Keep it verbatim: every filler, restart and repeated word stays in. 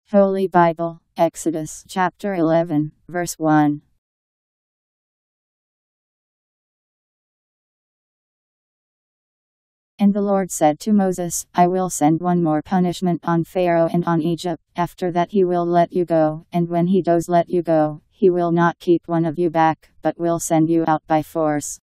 Holy Bible, Exodus chapter eleven, verse one. And the Lord said to Moses, I will send one more punishment on Pharaoh and on Egypt, after that he will let you go, and when he does let you go, he will not keep one of you back, but will send you out by force.